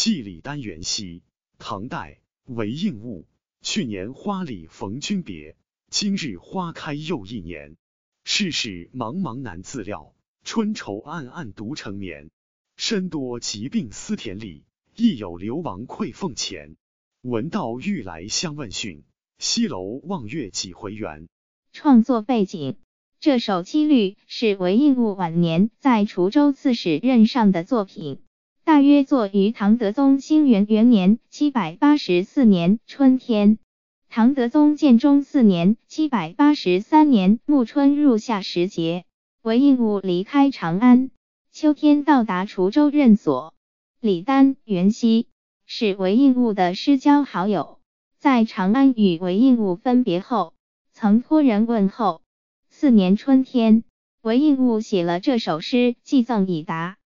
祭李丹元夕，唐代，韦应物。去年花里逢君别，今日花开又一年。世事茫茫难自料，春愁暗暗独成眠。身多疾病思田里，亦有流亡愧凤前。闻道欲来相问讯，西楼望月几回圆。 创作背景：这首七律是韦应物晚年在滁州刺史任上的作品，大约作于唐德宗兴元元年784年春天。唐德宗建中4年783年暮春入夏时节，韦应物离开长安，秋天到达滁州任所。李丹、元夕是韦应物的诗交好友，在长安与韦应物分别后，曾托人问候。4年春天，韦应物写了这首诗寄赠以达。